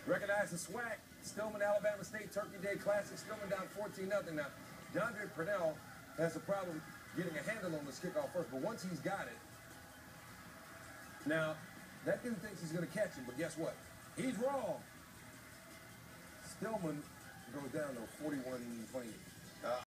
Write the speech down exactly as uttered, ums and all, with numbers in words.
Recognize the swag. Stillman, Alabama State Turkey Day Classic. Stillman down fourteen nothing. Now, DeAndre Purnell has a problem getting a handle on this kickoff first, but once he's got it, now, that dude thinks he's going to catch him, but guess what? He's wrong. Stillman goes down to forty-one twenty. Uh,